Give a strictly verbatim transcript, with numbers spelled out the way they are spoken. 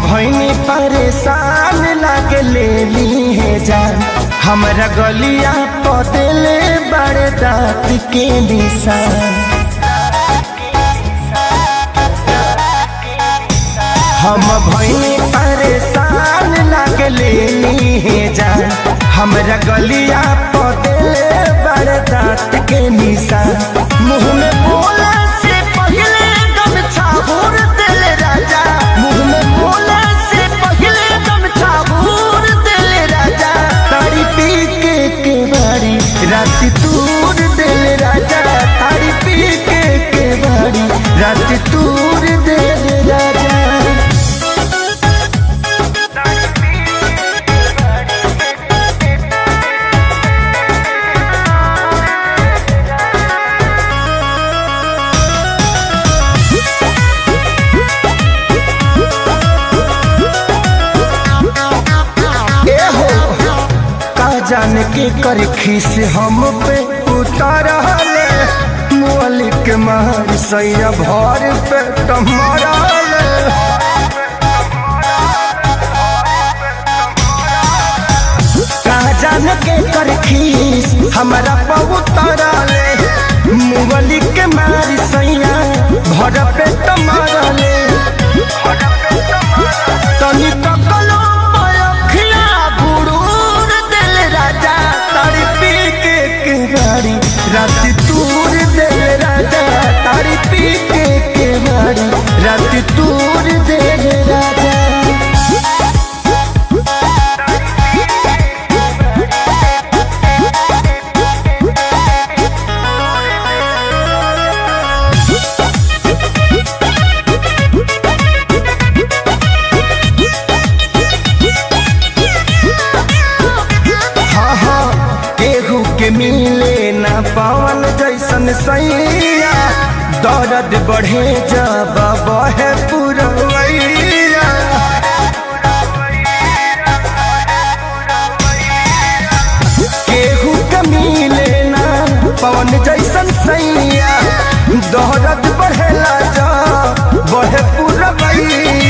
भैनी परेशान लागे ले ली है जान। हमारा गलिया पतेले बड़े दांत के निशान। हम भैनी परेशान लागे ले ली है जान। हमारा गलिया पतेले बड़े दांत के निशान। मुँह में बोले से पहले गमछा भूर दिल राजा। मुँह में बोले से पहले गमछा भूर दिल राजा। तारी पी के के बारी रात तूर दिल राजा। तारी पी के के बारी रात तूर दिल राजा। जान के कर खीस हम पे उतार मोलिक मार सैया भर पे टमारा। जान के कर खीस हमारा पे उतारा मोलिक मार सैया भर पे टमारा ले। तनी तकलो रात तूर दिल राजा। तारी पी के के बारी रात तूर दिल राजा। हाँ हाँ केहू के मिले ना पवन जैसन सैया। दर्द बढ़े जब बहे पुरवैया। केहू के मिले ना पवन जैसन सैया। दर्द बढ़ेला जब बहे पुरवैया।